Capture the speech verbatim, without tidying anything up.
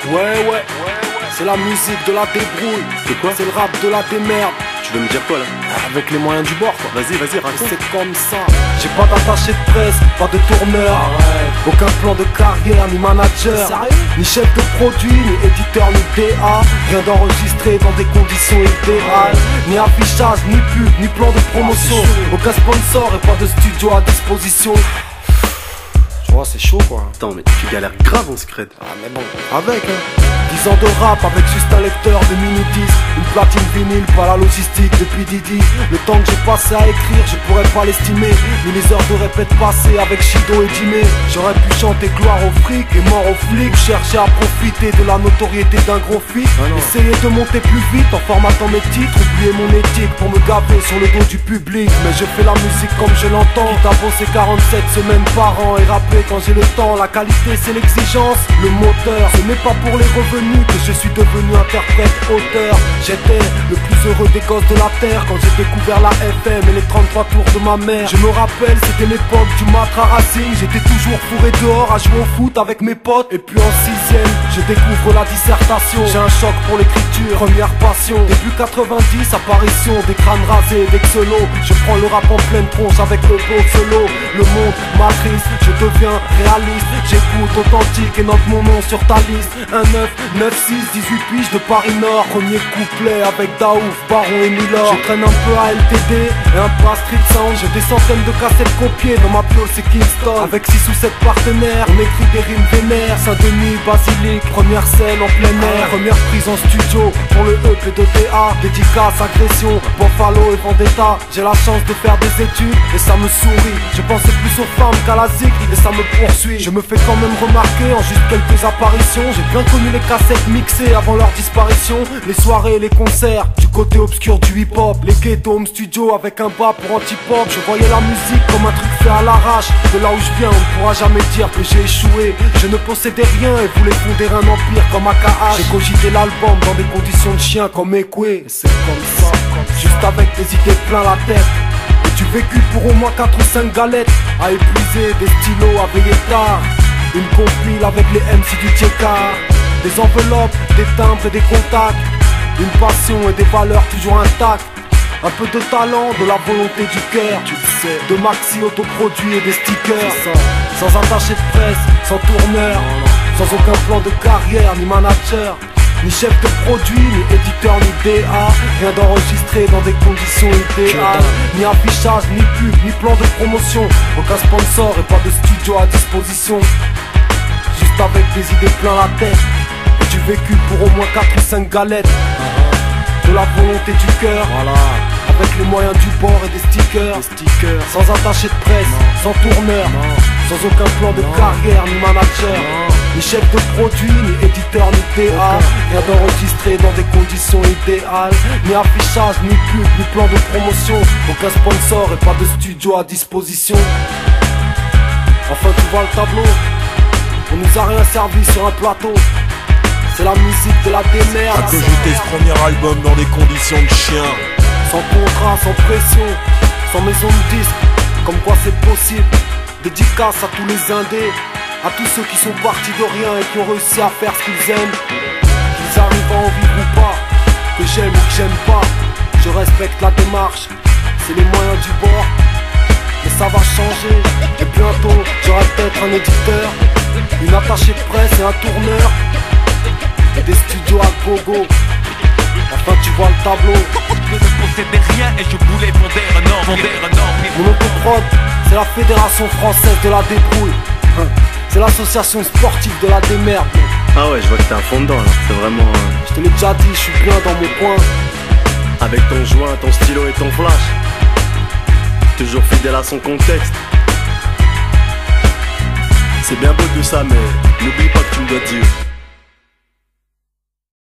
Ouais, ouais, c'est la musique de la débrouille. C'est quoi? C'est le rap de la démerde. Tu veux me dire quoi là? Avec les moyens du bord quoi. Vas-y, vas-y, raconte. C'est comme ça. J'ai pas d'attaché de presse, pas de tourneur. Ah ouais. Aucun plan de carrière, ni manager. Sérieux? Ni chef de produit, ni éditeur, ni D A. Rien d'enregistré dans des conditions idéales. Ni affichage, ni pub, ni plan de promotion. Aucun sponsor et pas de studio à disposition. Tu vois, c'est chaud quoi. Attends, mais tu galères grave en secret. Ah mais bon, avec hein. dix ans de rap avec juste un lecteur de mini-disques. Une platine vinyle, pas la logistique depuis Didi. Le temps que j'ai passé à écrire, je pourrais pas l'estimer. Ni les heures de répète passées avec Shido et Jimé. J'aurais pu chanter gloire au fric et mort aux flics. Chercher à profiter de la notoriété d'un gros feat. Ah essayer de monter plus vite en formatant mes titres. Oublier mon éthique pour me gaver sur le dos du public. Mais je fais la musique comme je l'entends. Quitte à bosser quarante-sept semaines par an et rapper quand j'ai le temps. La qualité c'est l'exigence, le moteur. Ce n'est pas pour les revenus que je suis devenu interprète auteur. J'étais le plus heureux des gosses de la terre quand j'ai découvert la F M et les trente-trois tours de ma mère. Je me rappelle, c'était l'époque du Matra Racing. J'étais toujours fourré dehors à jouer au foot avec mes potes. Et puis en sixième, je découvre la dissertation. J'ai un choc pour l'écriture, première passion. Début quatre-vingt-dix, apparition des crânes rasés, des xelos. Je prends le rap en pleine tronche avec le beau solo. Le monde m'attriste, je deviens réaliste. J'écoute authentique et note mon nom sur ta liste. Un neuf, neuf, six, dix-huit piges de Paris Nord. Premier couplet avec Daouf, Baron et Milor. Je traîne un peu à L T D et un peu à Street Sound. J'ai des centaines de cassettes copiées, dans ma piole c'est Kingston. Avec six ou sept partenaires, on écrit des rimes vénères. Saint-Denis, Basilique, première scène en plein air. Première prise en studio pour le E P de T A. Dédicace, agression, Buffalo et Vendetta. J'ai la chance de faire des études et ça me sourit. Je pensais plus aux femmes qu'à la zik et ça me poursuit. Je me fais quand même remarquer en juste quelques apparitions. J'ai bien connu les cassettes mixées avant leur disparition. Les soirées et les concerts du côté obscur du hip-hop. Les ghettos home studio avec un bas pour anti-pop. Je voyais la musique comme un truc fait à l'arrache. De là où je viens on ne pourra jamais dire que j'ai échoué. Je ne possédais rien et voulais fonder un empire comme A K H. J'ai cogité l'album dans des conditions de chien comme Ekwe. C'est comme ça, juste avec des idées plein la tête. Et du vécu pour au moins quatre ou cinq galettes. À épuiser, des stylos à veiller tard. Une compile avec les M C du Tchekar. Des enveloppes, des timbres et des contacts. Une passion et des valeurs toujours intactes. Un peu de talent, de la volonté du cœur, tu le sais. De maxi autoproduits et des stickers. Sans attaché de presse, sans tourneur. Sans aucun plan de carrière, ni manager. Ni chef de produit, ni éditeur, ni D A. Rien d'enregistré dans des conditions idéales. Ni affichage, ni pub, ni plan de promotion. Aucun sponsor et pas de studio à disposition. Juste avec des idées plein la tête. Et du vécu pour au moins quatre ou cinq galettes. De la volonté du cœur, voilà. Avec les moyens du bord et des stickers, des stickers. Sans attaché de presse, non. Sans tourneur, non. Sans aucun plan de non. carrière, ni manager, non. Ni chef de produit, ni éditeur, ni T A. Rien d'enregistré dans des conditions idéales. Ni affichage, ni pub, ni plan de promotion. Aucun sponsor et pas de studio à disposition. Enfin tu vois le tableau. On nous a rien servi sur un plateau. C'est la musique de la démerde. A cogité ce premier album dans des conditions de chien. Sans contrat, sans pression, sans maison de disque. Comme quoi c'est possible. Dédicace à tous les indés, à tous ceux qui sont partis de rien et qui ont réussi à faire ce qu'ils aiment. Qu'ils arrivent à en vivre ou pas, que j'aime ou que j'aime pas, je respecte la démarche. C'est les moyens du bord, mais ça va changer. Et bientôt j'aurai peut-être un éditeur, une attachée de presse et un tourneur. Et des studios à gogo. Enfin tu vois le tableau. Je ne possédais rien et je voulais fonder un empire. Mon autoprod, c'est la Fédération Française de la Débrouille. C'est l'association sportive de la démerde. Ah ouais, je vois que t'es un fond dedans là, c'est vraiment... Euh... Je te l'ai déjà dit, je suis bien dans mon coin. Avec ton joint, ton stylo et ton flash. Toujours fidèle à son contexte. C'est bien beau tout ça, mais n'oublie pas que tu me dois dire